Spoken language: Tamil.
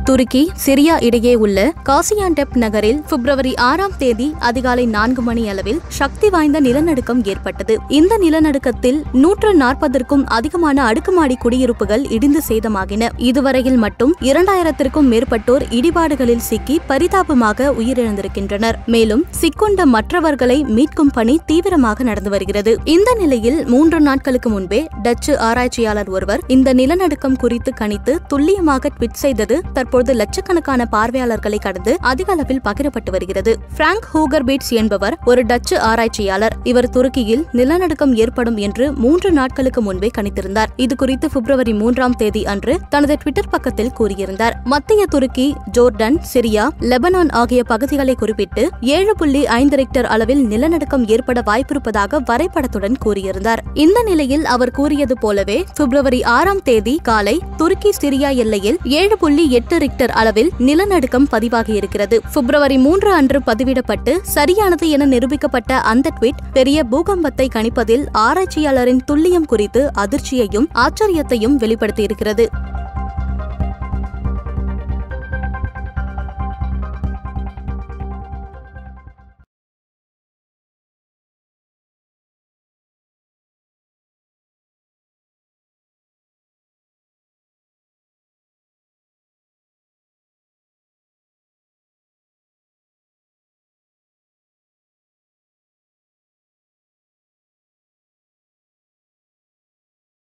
துருக்கி, சிரியா இடையே உள்ள காசியாண்டெப் நகரில் பிப்ரவரி 6ஆம் தேதி அதிகாலை 4 மணி அளவில் சக்தி வாய்ந்த நிலநடுக்கம் ஏற்பட்டது. இந்த நிலநடுக்கத்தில் 140க்கும் அதிகமான அடுக்குமாடி குடியிருப்புகள் இடிந்து சேதமாகின. இதுவரையில் மட்டும் 2000த்திற்கும் மேற்பட்டோர் இடிபாடுகளில் சிக்கி பரிதாபமாக உயிரிழந்திருக்கின்றனர். மேலும் சிக்கொண்ட மற்றவர்களை மீட்கும் பணி தீவிரமாக நடந்து வருகிறது. இந்த நிலையில் 3 நாட்களுக்கு முன்பே டச்சு ஆராய்ச்சியாளர் ஒருவர் இந்த நிலநடுக்கம் குறித்து கணித்து துல்லியமாக ட்வீட் செய்தது தற்போது லட்சக்கணக்கான பார்வையாளர்களை கடந்து அதிக அளவில் பகிரப்பட்டு வருகிறது. பிராங்க் ஹூகர்பீட்ஸ் என்பவர் ஒரு டச்சு ஆராய்ச்சியாளர். இவர் துருக்கியில் நிலநடுக்கம் ஏற்படும் என்று 3 நாட்களுக்கு முன்பே கணித்திருந்தார். இது குறித்து பிப்ரவரி 3ஆம் தேதி அன்று தனது ட்விட்டர் பக்கத்தில் கூறியிருந்தார். மத்திய துருக்கி, ஜோர்டன், சிரியா, லெபனான் ஆகிய பகுதிகளை குறிப்பிட்டு 7.5 ரிக்டர் அளவில் நிலநடுக்கம் ஏற்பட வாய்ப்பிருப்பதாக வரைபடத்துடன் கூறியிருந்தார். இந்த நிலையில் அவர் கூறியது போலவே பிப்ரவரி 6ஆம் தேதி காலை துருக்கி சிரியா எல்லையில் 7.8 ரிக்டர் அளவில் நிலநடுக்கம் பதிவாகியிருக்கிறது. பிப்ரவரி 3 அன்று பதிவிடப்பட்டு சரியானது என நிரூபிக்கப்பட்ட அந்த ட்வீட் பெரிய பூகம்பத்தை கணிப்பதில் ஆராய்ச்சியாளரின் துல்லியம் குறித்து அதிர்ச்சியையும் ஆச்சரியத்தையும் வெளிப்படுத்தியிருக்கிறது.